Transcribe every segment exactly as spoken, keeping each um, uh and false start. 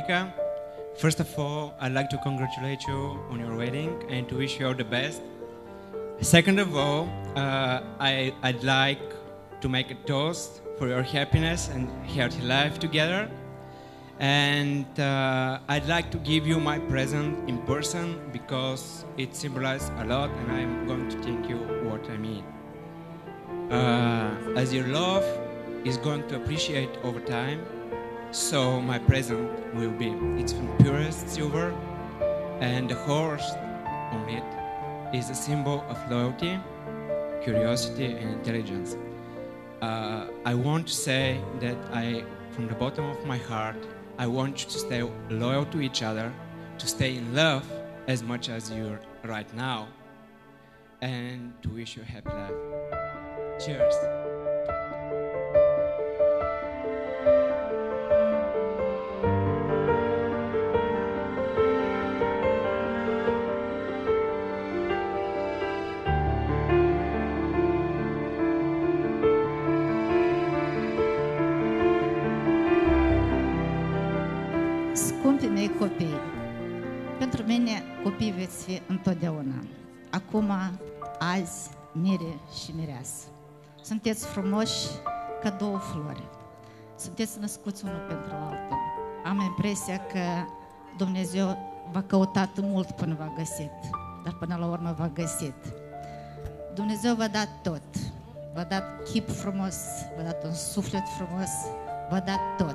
Monica. First of all, I'd like to congratulate you on your wedding and to wish you all the best. Second of all, uh, I, I'd like to make a toast for your happiness and healthy life together. And uh, I'd like to give you my present in person because it symbolizes a lot and I'm going to thank you what I mean. Uh, as your love is going to appreciate over time, so my present will be. It's from purest silver, and the horse on it is a symbol of loyalty, curiosity, and intelligence. Uh, I want to say that I, from the bottom of my heart, I want you to stay loyal to each other, to stay in love as much as you're right now, and to wish you a happy life. Cheers. Scumpii mei copii, pentru mine copii veți fi întotdeauna. Acum, azi, mire și mireasă. Sunteți frumoși ca două flori. Sunteți născuți unul pentru altul. Am impresia că Dumnezeu v-a căutat mult până v-a găsit, dar până la urmă v-a găsit. Dumnezeu v-a dat tot. V-a dat chip frumos, v-a dat un suflet frumos, v-a dat tot.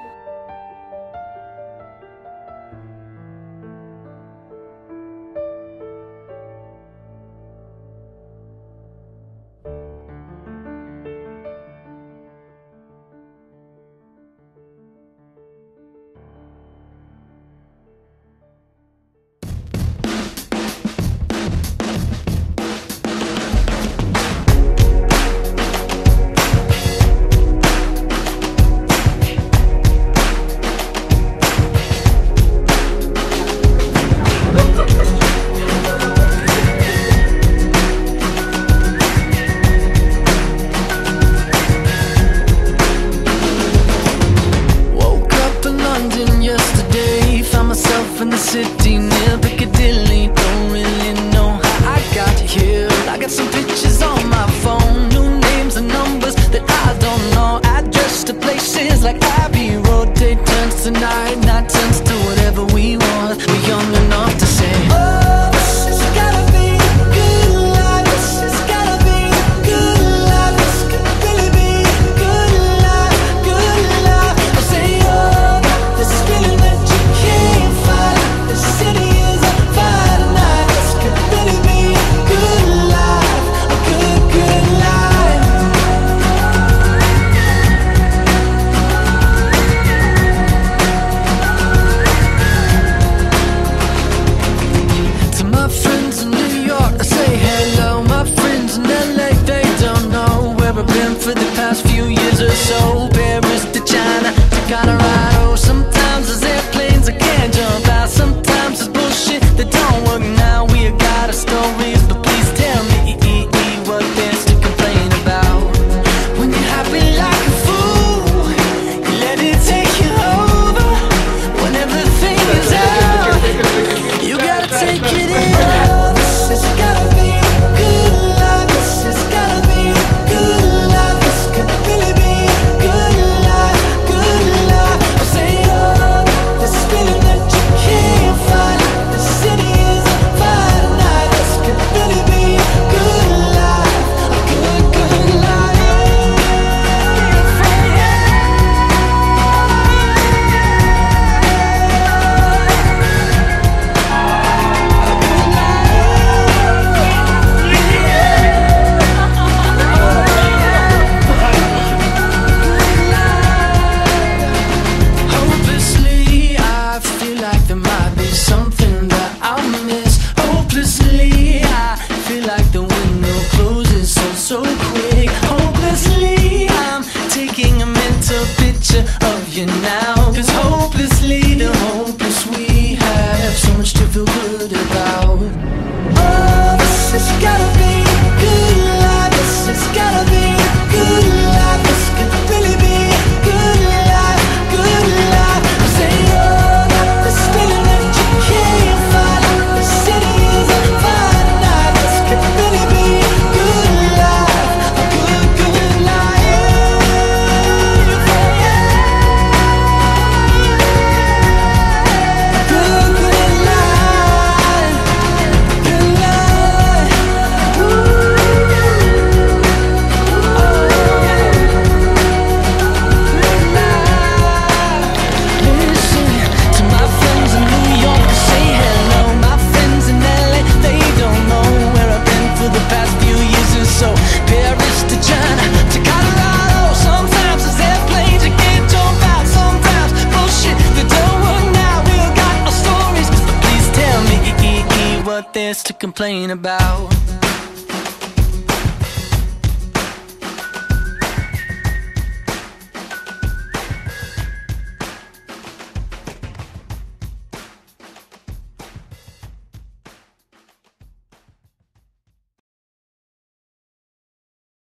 In the city near Piccadilly, don't really know how I got here. I got some pictures on my phone, new names and numbers that I don't know. Address to places like Abbey Road. Day turns to night, night turns to whatever we want. We're young enough to say, oh, this has gotta be a good life. This has gotta be a good life. This could really be a good life, good life. I say, oh, this feeling that you can't find. The city is on fire tonight. This could really be a good life, a good, good life. To my friends in New York, I say hello. My friends in L A, they don't know where I've been for the past few years or so. Paris to China to Colorado. Sometimes there's airplanes I can't jump out. Sometimes it's bullshit that don't work now. We got our stories, but please tell me what there's to complain about. When you're happy like a fool, you let it take you over. When everything is out, you gotta take it in. Oh, this has gotta be a good life. This has gotta be a good life. This could really be a good life, good life. I say, oh, this feeling that you can't find. The city is on fire tonight. This could really be a good life, a good, good life. Hopelessly, I feel like there might be something that I'll miss. Hopelessly, I feel like the window closes so, so quick. Hopelessly, I'm taking a mental picture of you now. Cause hopelessly, the hopeless we have so much to feel good about. Oh, this has gotta be a good life. This has gotta be a good life. This could really be a good life, good life. I say, oh, what there's to complain about.